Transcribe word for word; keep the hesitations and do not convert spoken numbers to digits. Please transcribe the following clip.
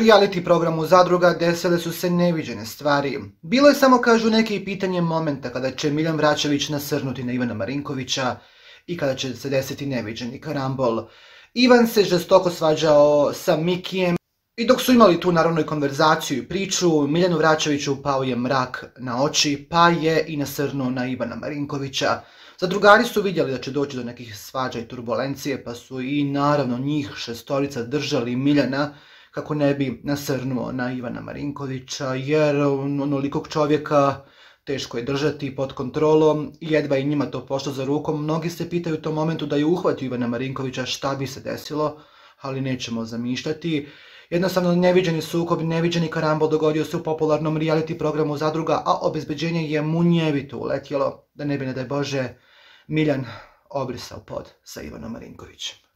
reality programu Zadruga desile su se neviđene stvari. Bilo je samo, kažu neki, pitanje momenta kada će Miljan Vračević nasrnuti na Ivana Marinkovića i kada će se desiti neviđeni karambol. Ivan se žestoko svađao sa Mikijem i dok su imali tu naravno i konverzaciju i priču, Miljanu Vračeviću pao je mrak na oči, pa je i nasrnuo na Ivana Marinkovića. Zadrugari su vidjeli da će doći do nekih svađa i turbulencije, pa su i naravno njih šestorica držali Miljana kako ne bi nasrnuo na Ivana Marinkovića, jer onolikog čovjeka teško je držati pod kontrolom, jedva i njima to pošlo za rukom. Mnogi se pitaju u tom momentu da je uhvatio Ivana Marinkovića šta bi se desilo, ali nećemo zamišljati. Jednostavno neviđeni sukob, neviđeni karambol dogodio se u popularnom reality programu Zadruga, a obezbeđenje je munjevito uletjelo, da ne bi, ne daj Bože, Miljan obrisao pod sa Ivanom Marinkovićem.